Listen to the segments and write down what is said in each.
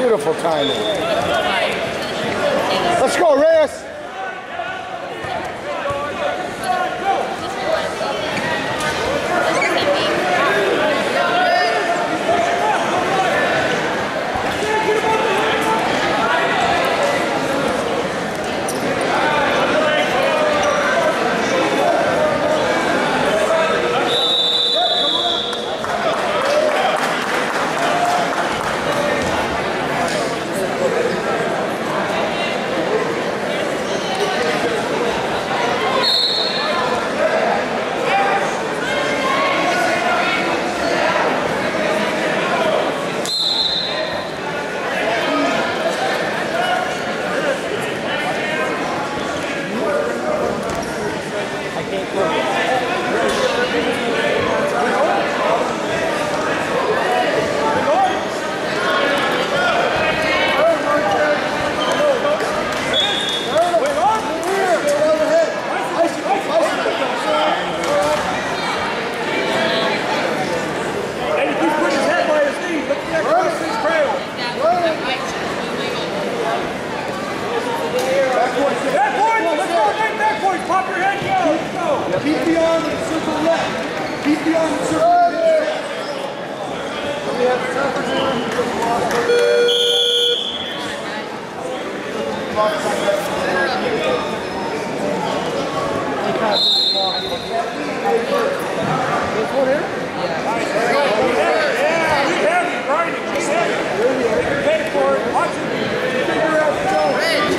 Beautiful timing. Let's go, Reyes. Keep the arm and circle left. Keep the arm and circle left. We have this one here? Yeah, we have it grinding. We have it. Pay for it. Watch it. Figure out the job.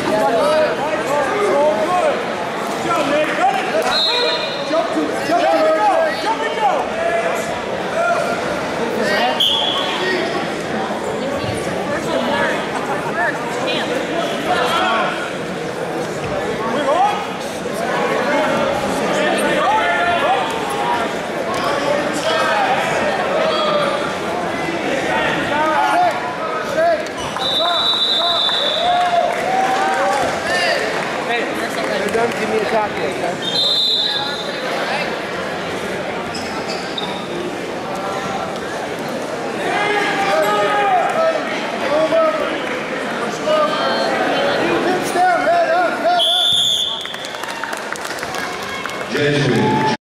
Good job, man. Got it. Jump to it. Jump to it. Jump and go. We're on. Hey, you're done. Give me a copy, okay?